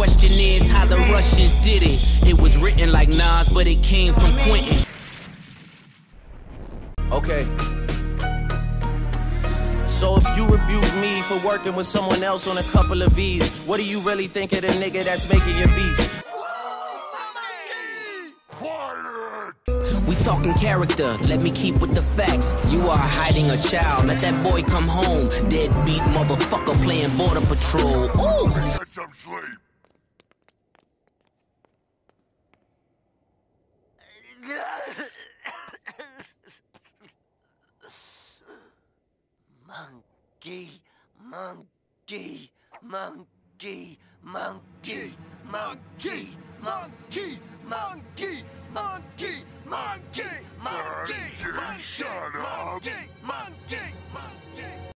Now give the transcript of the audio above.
question is how the Russians did it. It was written like Nas, but it came from Quentin. Okay. So if you rebuke me for working with someone else on a couple of V's, what do you really think of the nigga that's making your beats? We talking character, let me keep with the facts. You are hiding a child, let that boy come home. Deadbeat motherfucker playing border patrol. Ooh! Get some sleep. Monkey, monkey, monkey, monkey, monkey, monkey, monkey, monkey, monkey, monkey, monkey, Shut up. monkey, monkey, monkey.